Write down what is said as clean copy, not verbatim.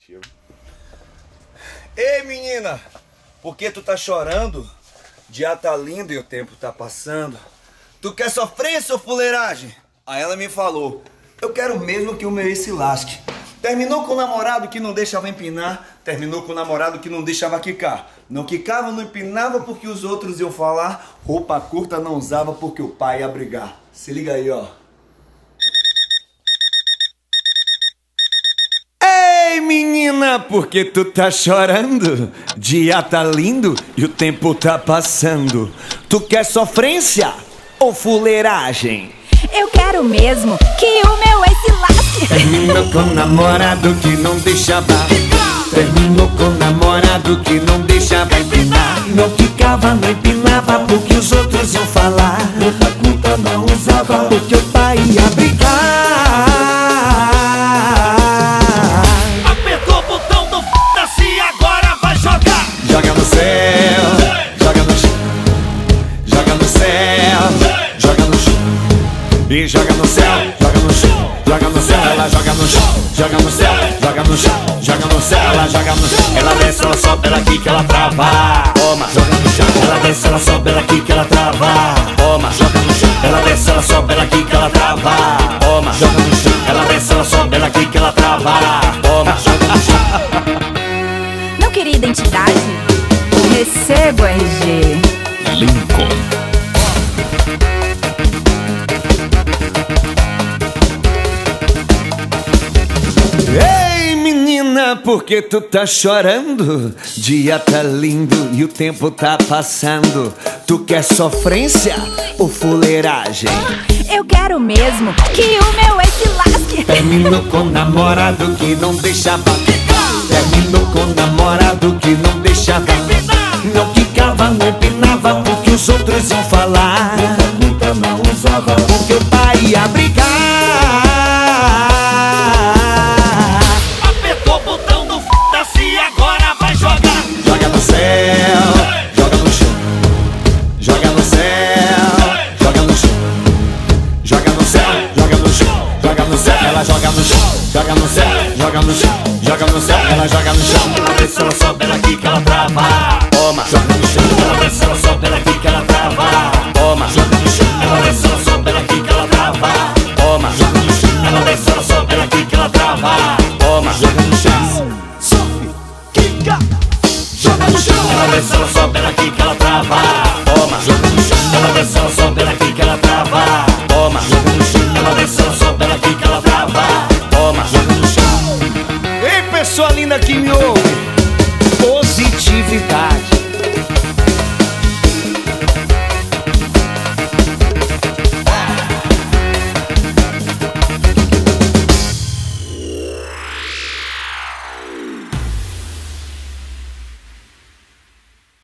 Ei, menina, por que tu tá chorando? Dia tá lindo e o tempo tá passando. Tu quer sofrência ou fuleiragem? Aí ela me falou, eu quero mesmo que o meu ex se lasque. Terminou com o namorado que não deixava empinar, terminou com o namorado que não deixava quicar. Não quicava, não empinava porque os outros iam falar, roupa curta não usava porque o pai ia brigar. Se liga aí, ó. Ei, menina, por que tu tá chorando? Dia tá lindo e o tempo tá passando. Tu quer sofrência ou fuleiragem? Eu quero mesmo que o meu ex se lasque. Terminou com o namorado que não deixava. Terminou com o namorado que não deixava empinar. Não quicava, não empinava porque os outros iam falar. Roupa curta não usava porque o pai ia brigar. Apertou o botão do f***-se e agora vai jogar. Joga no céu, joga no chão. Joga no céu, joga no chão. E joga no céu, joga no chão. Joga no céu, ela joga no chão. Joga no céu, joga no chão. Joga no céu, ela joga no chão. Ela desce, ela sobe, ela quica, ela trava. Toma, joga no chão. Ela desce, ela sobe, ela quica, ela trava. Toma, joga no chão. Ela desce, ela sobe, ela quica, ela trava. Toma, joga no chão. Ela desce, ela sobe, ela quica, ela trava. Toma, joga no chão. Não queria identidade? Recebo RG. Lincoln. Ei, menina, por que tu tá chorando? Dia tá lindo e o tempo tá passando. Tu quer sofrência ou fuleiragem? Eu quero mesmo que o meu ex se lasque. Terminou com o namorado que não deixava. Terminou com o namorado que não deixava. Não quicava, não empinava porque os outros iam falar. Nunca não usava porque o pai ia brigar. Apertou o botão do f***-se e agora vai jogar. Joga no céu, joga no chão. Joga no céu, joga no chão. Joga no céu, joga no chão. Joga no céu, ela joga no chão. Joga no céu, joga no chão. Joga no céu, ela joga no chão. Ela desce, ela sobe, ela quica, ela trava. Toma, joga no chão. Ela desce, ela sobe, ela quica, ela trava. Toma, joga no chão. Ela desce, ela sobe, ela quica, ela trava. Toma, joga no chão. Ela desce, ela sobe, ela quica, ela trava. Toma, joga no chão. Sobe, quica, joga no chão. Ela desce, ela sobe, ela quica, ela trava. Toma, joga no chão. Ela desce, ela sobe, ela quica, ela trava. Toma, joga no chão. Ela desce, ela sobe, ela quica, ela trava. Toma, joga no chão. Ei, pessoa linda que me